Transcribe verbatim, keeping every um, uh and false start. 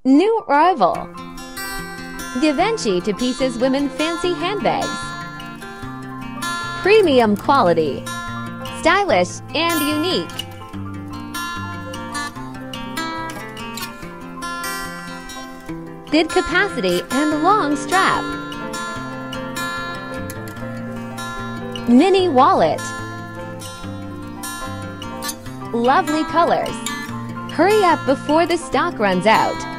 New arrival. Givenchy to Pieces Women Fancy Handbags. Premium quality. Stylish and unique. Good capacity and long strap. Mini wallet. Lovely colors. Hurry up before the stock runs out.